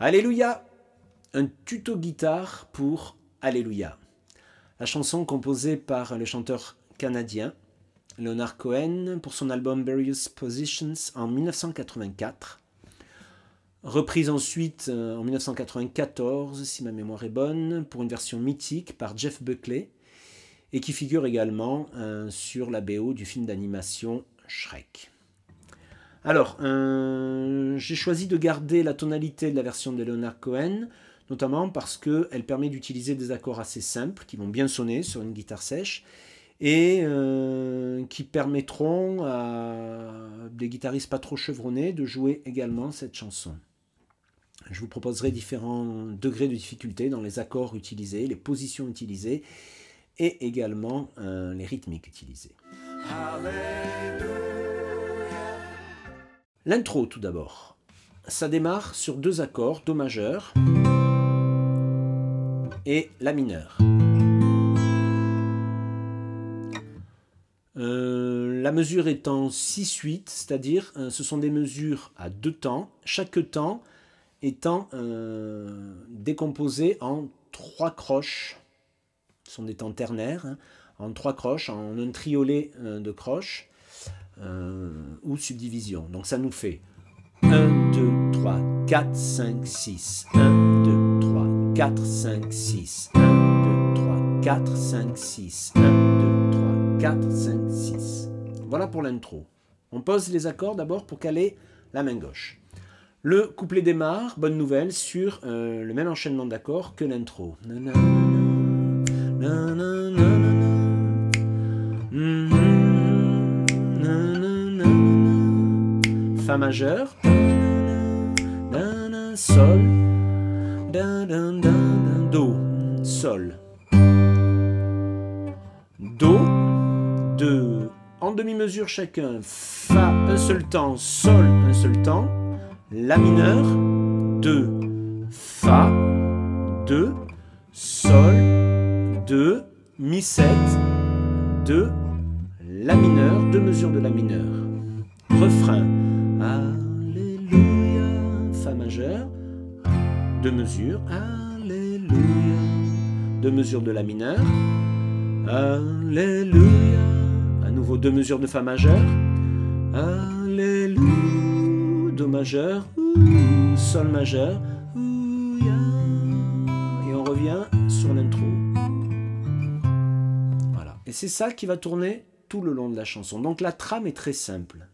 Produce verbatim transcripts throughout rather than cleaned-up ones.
Alléluia, un tuto guitare pour Alléluia. La chanson composée par le chanteur canadien Leonard Cohen pour son album Various Positions en mille neuf cent quatre-vingt-quatre. Reprise ensuite en mille neuf cent quatre-vingt-quatorze, si ma mémoire est bonne, pour une version mythique par Jeff Buckley et qui figure également euh, sur la B O du film d'animation Shrek. Alors, euh, j'ai choisi de garder la tonalité de la version de Leonard Cohen, notamment parce qu'elle permet d'utiliser des accords assez simples, qui vont bien sonner sur une guitare sèche, et euh, qui permettront à des guitaristes pas trop chevronnés de jouer également cette chanson. Je vous proposerai différents degrés de difficulté dans les accords utilisés, les positions utilisées, et également euh, les rythmiques utilisées. L'intro tout d'abord. Ça démarre sur deux accords, Do majeur et La mineur. Euh, la mesure est en six huit, c'est-à-dire euh, ce sont des mesures à deux temps, chaque temps étant euh, décomposé en trois croches. Ce sont des temps ternaires, hein, en trois croches, en un triolet euh, de croches. Euh, ou subdivision. Donc ça nous fait un, deux, trois, quatre, cinq, six. un, deux, trois, quatre, cinq, six. un, deux, trois, quatre, cinq, six. un, deux, trois, quatre, cinq, six. Voilà pour l'intro. On pose les accords d'abord pour caler la main gauche. Le couplet démarre, bonne nouvelle, sur euh, le même enchaînement d'accords que l'intro. Fa majeur, Sol, Do, Sol, Do, deux en demi-mesure chacun, Fa un seul temps, Sol un seul temps, La mineur, deux, Fa, deux, Sol, deux, Mi sept, deux, La mineur, deux mesures de La mineur. Refrain. Alléluia, Fa majeur, deux mesures, Alléluia, deux mesures de La mineur, Alléluia, à nouveau deux mesures de Fa majeur, Alléluia, Do majeur, Sol majeur, et on revient sur l'intro. Voilà, et c'est ça qui va tourner tout le long de la chanson. Donc la trame est très simple.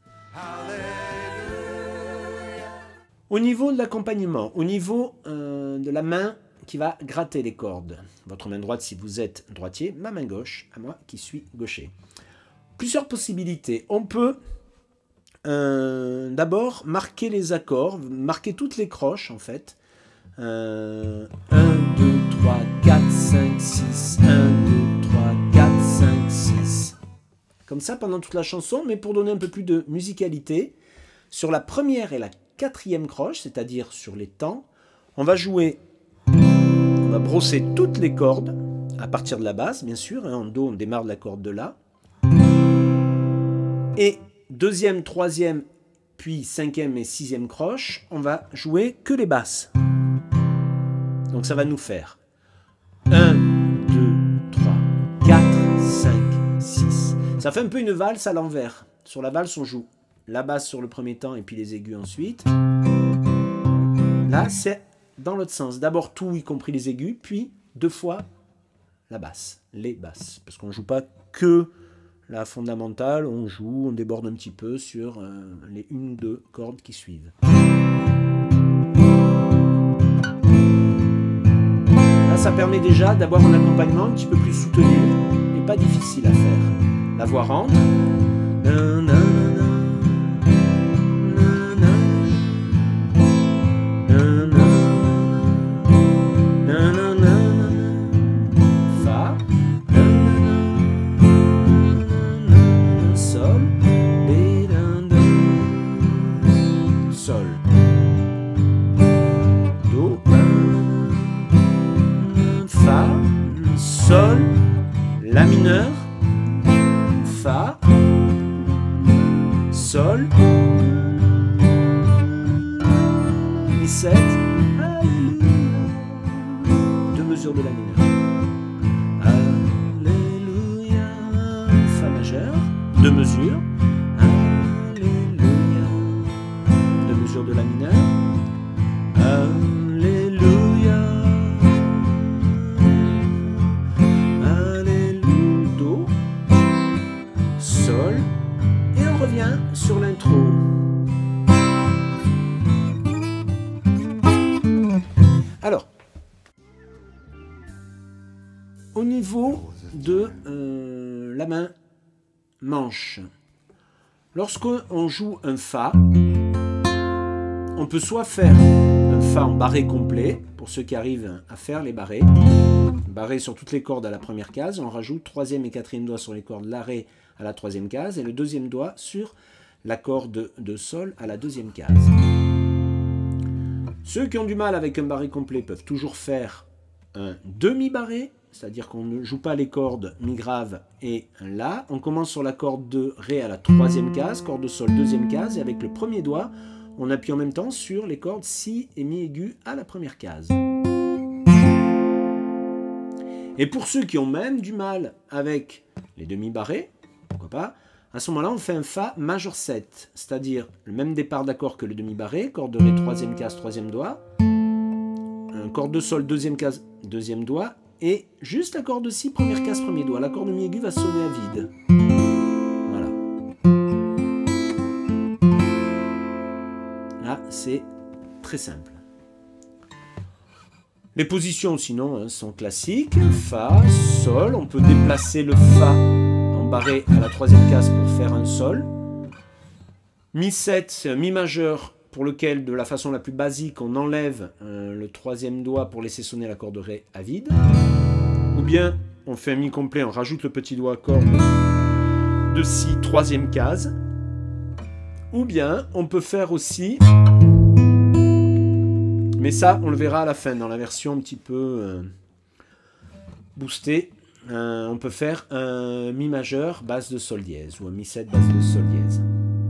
Au niveau de l'accompagnement, au niveau euh, de la main qui va gratter les cordes, votre main droite si vous êtes droitier, ma main gauche, à moi qui suis gaucher. Plusieurs possibilités. On peut euh, d'abord marquer les accords, marquer toutes les croches en fait. Euh, un, deux, trois, quatre, cinq, six, un, deux, trois, quatre, cinq, six. Comme ça pendant toute la chanson, mais pour donner un peu plus de musicalité, sur la première et la quatrième croche, c'est-à-dire sur les temps, on va jouer, on va brosser toutes les cordes, à partir de la basse, bien sûr, hein, en Do, on démarre de la corde de La, et deuxième, troisième, puis cinquième et sixième croche, on va jouer que les basses. Donc ça va nous faire un, deux, trois, quatre, cinq, six. Ça fait un peu une valse à l'envers. Sur la valse, on joue la basse sur le premier temps et puis les aigus ensuite. Là, c'est dans l'autre sens. D'abord tout, y compris les aigus, puis deux fois la basse, les basses. Parce qu'on ne joue pas que la fondamentale, on joue, on déborde un petit peu sur euh, les une ou deux cordes qui suivent. Là, ça permet déjà d'avoir un accompagnement un petit peu plus soutenu et pas difficile à faire. La voix rentre. Fa. Sol. Sol. Do. Fa. Sol. La mineur. Fa, Sol, Mi sept, mesures de la mineure. Alléluia, Fa majeur, deux mesures. Alléluia, deux mesures de la mineure. Alléluia, Alléluia, Do, Sol, et on revient sur l'intro. Alors, au niveau de euh, la main manche, lorsqu'on joue un Fa, on peut soit faire un Fa en barré complet, pour ceux qui arrivent à faire les barrés, barré sur toutes les cordes à la première case, on rajoute troisième et quatrième doigt sur les cordes La, Ré à la troisième case, et le deuxième doigt sur la corde de Sol à la deuxième case. Ceux qui ont du mal avec un barré complet peuvent toujours faire un demi-barré, c'est-à-dire qu'on ne joue pas les cordes Mi grave et un La. On commence sur la corde de Ré à la troisième case, corde de Sol deuxième case, et avec le premier doigt, on appuie en même temps sur les cordes Si et Mi aigu à la première case. Et pour ceux qui ont même du mal avec les demi-barrés, pourquoi pas, à ce moment-là, on fait un Fa majeur sept, c'est-à-dire le même départ d'accord que le demi-barré, corde de Ré, troisième case, troisième doigt, un corde de Sol, deuxième case, deuxième doigt, et juste la corde de Si, première case, premier doigt. La corde de Mi aigu va sonner à vide. Voilà. Là, c'est très simple. Les positions, sinon, hein, sont classiques. Fa, Sol, on peut déplacer le Fa barré à la troisième case pour faire un Sol. Mi sept, c'est un Mi majeur pour lequel, de la façon la plus basique, on enlève euh, le troisième doigt pour laisser sonner la corde de Ré à vide. Ou bien, on fait un Mi complet, on rajoute le petit doigt corde de Si, troisième case. Ou bien, on peut faire aussi, mais ça, on le verra à la fin, dans la version un petit peu euh, boostée. Euh, on peut faire un Mi majeur basse de Sol dièse ou un Mi sept basse de Sol dièse.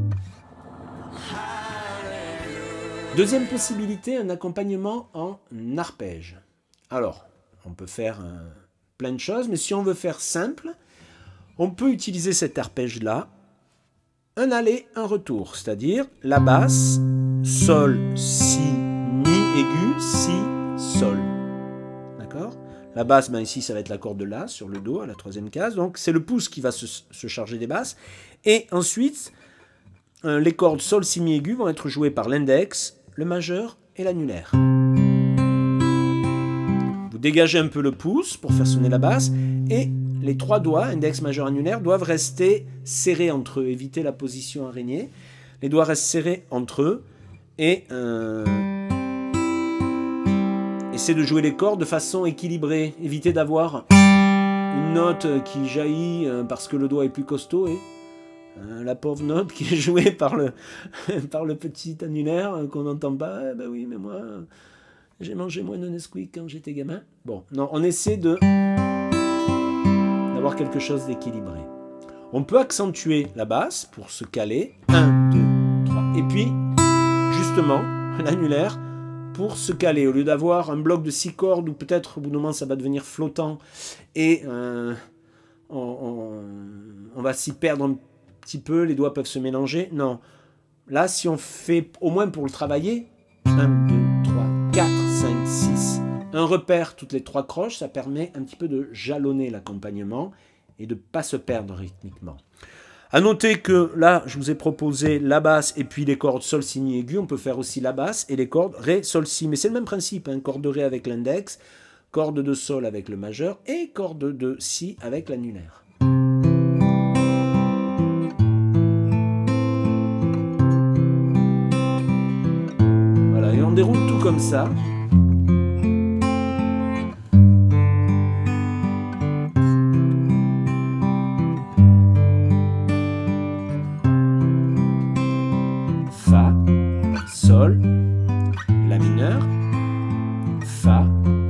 Deuxième possibilité, un accompagnement en arpège. Alors, on peut faire euh, plein de choses, mais si on veut faire simple, on peut utiliser cet arpège-là, un aller, un retour, c'est-à-dire la basse, Sol, Si, Mi aigu, Si, Sol. D'accord ? La basse, ben ici, ça va être la corde de La sur le Do à la troisième case. Donc, c'est le pouce qui va se, se charger des basses. Et ensuite, euh, les cordes Sol, Si, Mi aigu vont être jouées par l'index, le majeur et l'annulaire. Vous dégagez un peu le pouce pour faire sonner la basse. Et les trois doigts, index, majeur, annulaire, doivent rester serrés entre eux. Éviter la position araignée. Les doigts restent serrés entre eux. Et... Euh, Essayez de jouer les cordes de façon équilibrée. Évitez d'avoir une note qui jaillit parce que le doigt est plus costaud et euh, la pauvre note qui est jouée par le, par le petit annulaire qu'on n'entend pas. Eh ben oui, mais moi, j'ai mangé moins de Nesquik quand j'étais gamin. Bon, non, on essaie de d'avoir quelque chose d'équilibré. On peut accentuer la basse pour se caler. un, deux, trois. Et puis, justement, l'annulaire pour se caler. Au lieu d'avoir un bloc de six cordes où peut-être au bout d'un moment ça va devenir flottant et euh, on, on, on va s'y perdre un petit peu, les doigts peuvent se mélanger. Non. Là, si on fait, au moins pour le travailler, un, deux, trois, quatre, cinq, six, un repère toutes les trois croches, ça permet un petit peu de jalonner l'accompagnement et de ne pas se perdre rythmiquement. A noter que là, je vous ai proposé la basse et puis les cordes Sol, Si, Mi aigu. On peut faire aussi la basse et les cordes Ré, Sol, Si. Mais c'est le même principe, hein, corde de Ré avec l'index, corde de Sol avec le majeur et corde de Si avec l'annulaire. Voilà, et on déroule tout comme ça. Sol, La mineur, Fa,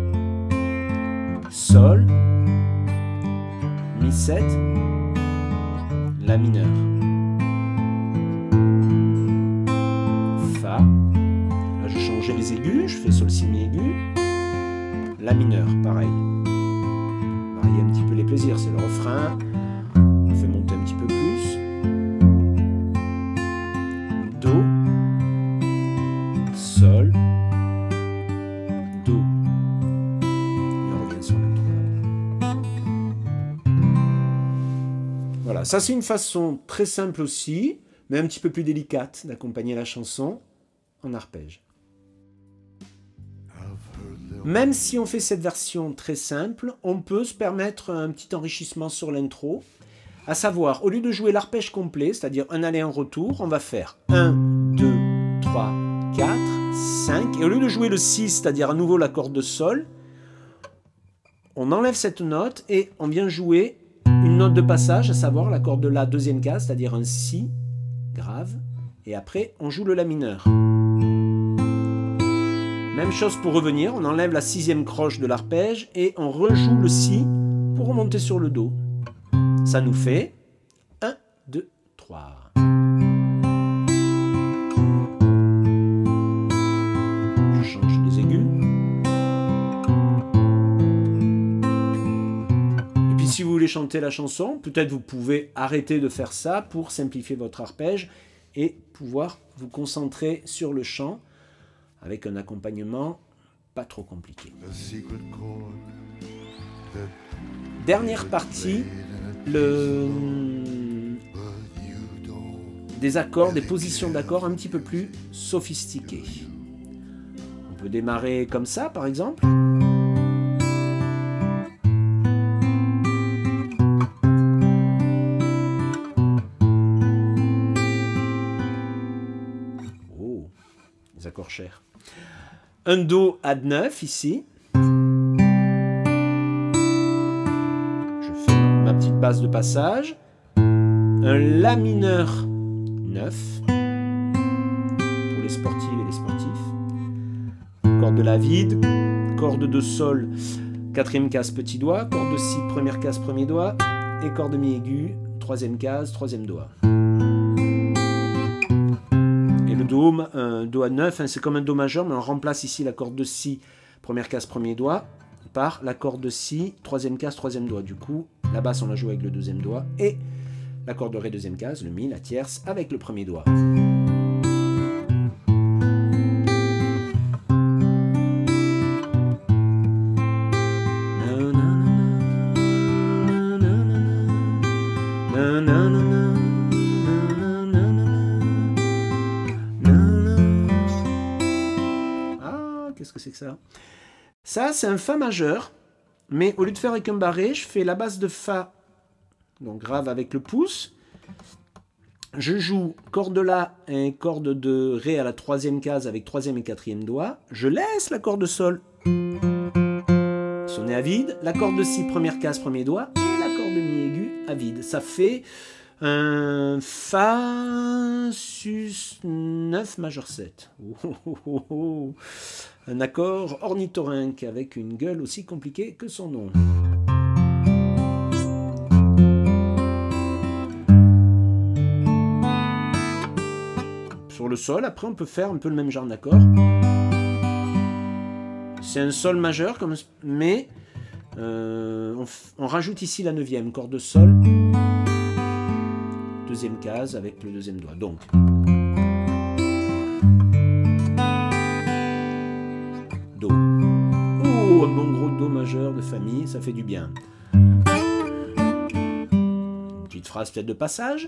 Sol, Mi sept, La mineur, Fa, là je changeais les aigus, je fais Sol, Si, Mi aigu, La mineur, pareil. Varier un petit peu les plaisirs, c'est le refrain. On fait monter un petit peu plus. Do, Sol, Do. Et on revient sur l'intro. Voilà, ça c'est une façon très simple aussi, mais un petit peu plus délicate d'accompagner la chanson en arpège. Même si on fait cette version très simple, on peut se permettre un petit enrichissement sur l'intro, à savoir, au lieu de jouer l'arpège complet, c'est-à-dire un aller, un retour, on va faire un, deux, trois, quatre, cinq, et au lieu de jouer le six, c'est-à-dire à nouveau l'accord de Sol, on enlève cette note et on vient jouer une note de passage, à savoir l'accord de La deuxième case, c'est-à-dire un Si grave, et après on joue le La mineur. Même chose pour revenir, on enlève la sixième croche de l'arpège et on rejoue le Si pour remonter sur le Do. Ça nous fait un, deux, trois. Je change les aigus. Et puis si vous voulez chanter la chanson, peut-être vous pouvez arrêter de faire ça pour simplifier votre arpège et pouvoir vous concentrer sur le chant avec un accompagnement pas trop compliqué. Dernière partie, le... des accords, des positions d'accords un petit peu plus sophistiquées. On peut démarrer comme ça, par exemple. Oh, des accords chers. Un Do add neuf ici. Je fais ma petite basse de passage. Un La mineur neuf pour les sportives et les sportifs. Corde de La vide, corde de Sol, quatrième case petit doigt, corde de Si, première case premier doigt, et corde de Mi aigu, troisième case, troisième doigt. Le Do, un Do à neuf, hein, c'est comme un Do majeur, mais on remplace ici la corde de Si, première case, premier doigt, par la corde de Si, troisième case, troisième doigt. Du coup, la basse, on la joue avec le deuxième doigt, et la corde de Ré, deuxième case, le Mi, la tierce, avec le premier doigt. Qu'est-ce que c'est que ça? Ça, c'est un Fa majeur, mais au lieu de faire avec un barré, je fais la basse de Fa, donc grave avec le pouce. Je joue corde de La et corde de Ré à la troisième case avec troisième et quatrième doigt. Je laisse la corde de Sol sonner à vide, la corde de Si, première case, premier doigt, et la corde de Mi aigu à vide. Ça fait un Fa, Sus, neuf, majeur sept. Oh, oh, oh, oh. Un accord ornithorynque avec une gueule aussi compliquée que son nom. Sur le Sol, après on peut faire un peu le même genre d'accord. C'est un Sol majeur, comme, mais euh, on, on rajoute ici la neuvième, corde de Sol, deuxième case avec le deuxième doigt. Donc, Do. Oh, un bon gros Do majeur de famille, ça fait du bien. Une petite phrase peut-être de passage.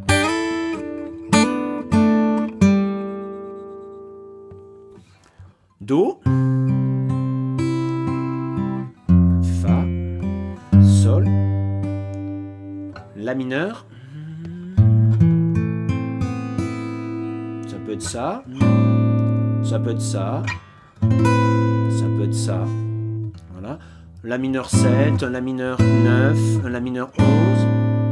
Do. Fa. Sol. La mineur. Ça peut être ça. Ça peut être ça. Ça peut être ça. Voilà. La mineur sept, un La mineur neuf, un La mineur onze.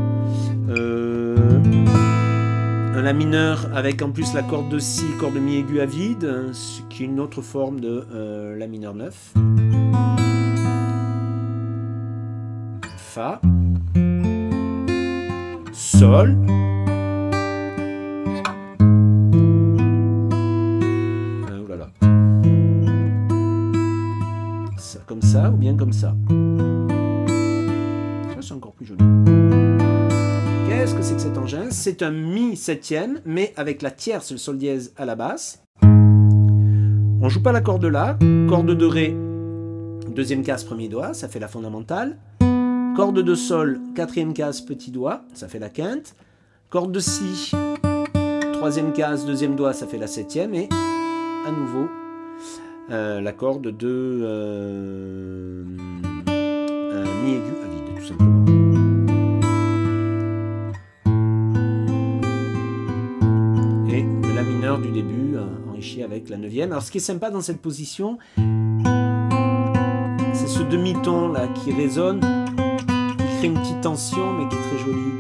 Euh, un La mineur avec en plus la corde de Si, corde de Mi aigu à vide, ce qui est une autre forme de euh, La mineur neuf. Fa. Sol. Ça, comme ça. comme ça. Ça, c'est encore plus joli. Qu'est-ce que c'est que cet engin? C'est un mi septième, mais avec la tierce, le sol dièse à la basse. On joue pas la corde là. Corde de ré, deuxième case, premier doigt, ça fait la fondamentale. Corde de sol, quatrième case, petit doigt, ça fait la quinte. Corde de si, troisième case, deuxième doigt, ça fait la septième. Et à nouveau, euh, la corde de euh, un mi aigu à vide, tout simplement. Et le la mineur du début, euh, enrichi avec la neuvième. Alors ce qui est sympa dans cette position, c'est ce demi-ton là qui résonne, qui crée une petite tension, mais qui est très jolie.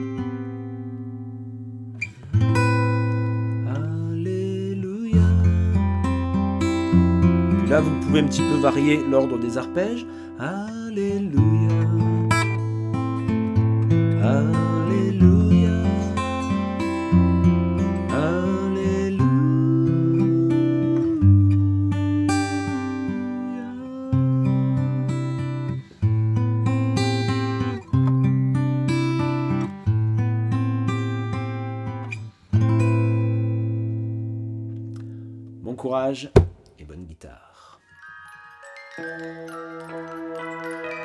Alléluia. Puis là, vous pouvez un petit peu varier l'ordre des arpèges. Alléluia. Alléluia. Alléluia. Bon courage et bonne guitare.